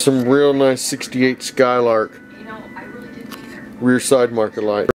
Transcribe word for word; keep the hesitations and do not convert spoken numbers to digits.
Some real nice sixty-eight Skylark rear side marker light.